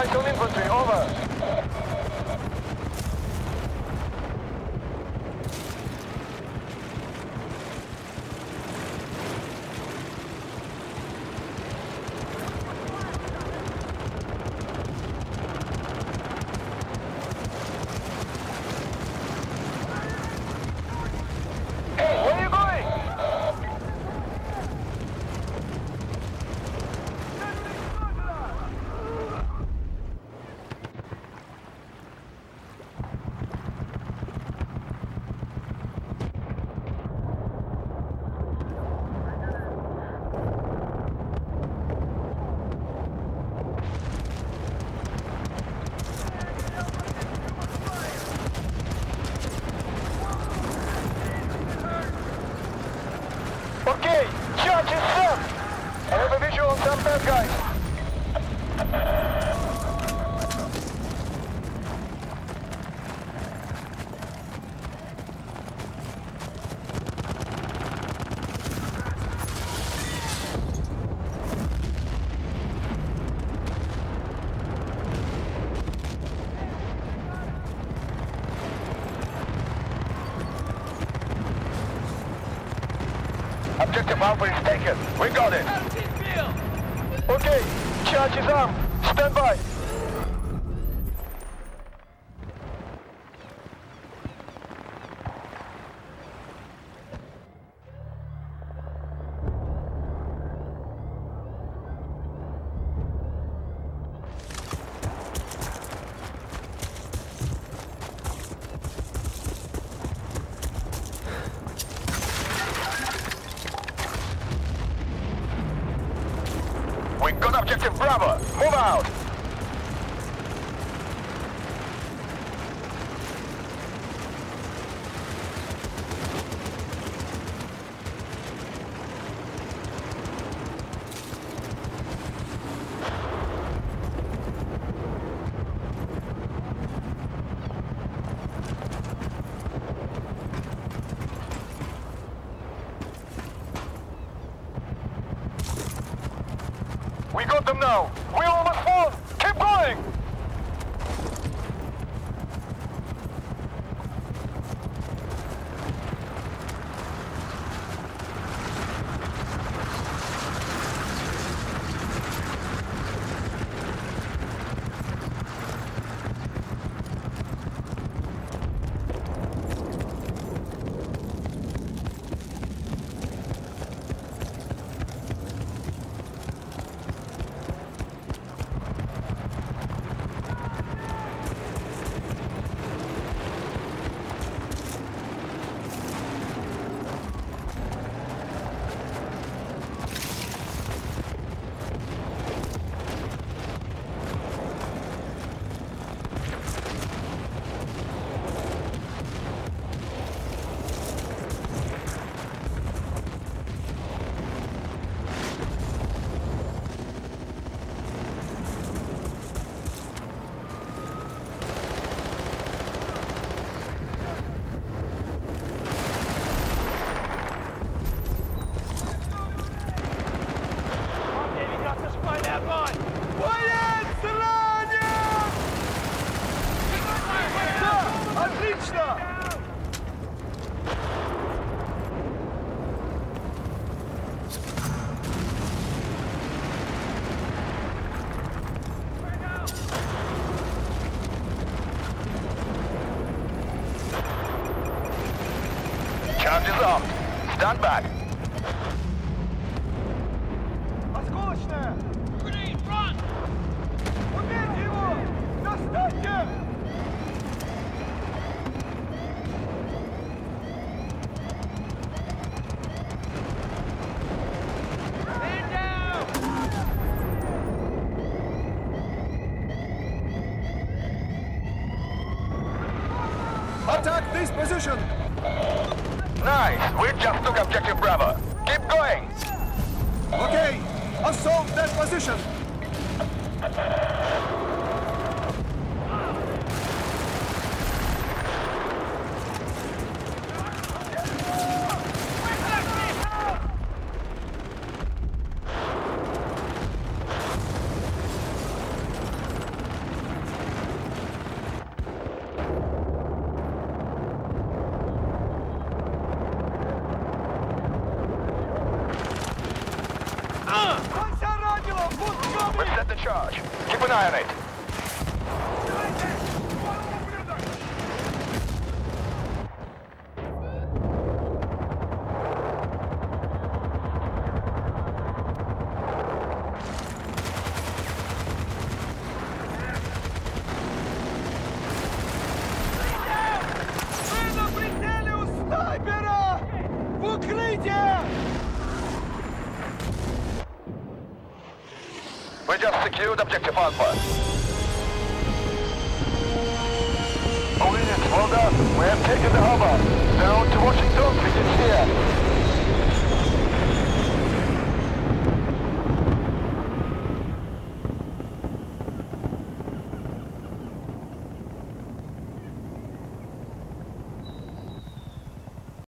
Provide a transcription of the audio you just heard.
eyes on infantry, over. Okay, charge is set! I have a visual on some bad guys. Objective Alpha is taken. We got it. Okay, charge is armed. Stand by. We got objective Bravo. Move out. We got them now! We're almost won! Keep going! Charge is up. Stand back. Grenade, run! Убейте его! Достаньте! Stand down! Attack this position! Nice! We just took objective Bravo. Keep going! Okay, assault that position! We've set the charge. Keep an eye on it. Мы на прицеле у снайпера! В укрытие! We just secured objective Alpha. All units, well done. We have taken the harbor. Down to Washington, begins here.